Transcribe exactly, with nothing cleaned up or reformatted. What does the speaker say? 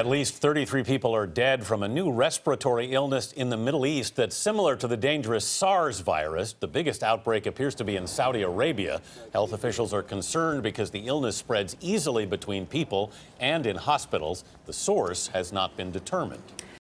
At least thirty-three people are dead from a new respiratory illness in the Middle East that's similar to the dangerous SARS virus. The biggest outbreak appears to be in Saudi Arabia. Health officials are concerned because the illness spreads easily between people and in hospitals. The source has not been determined.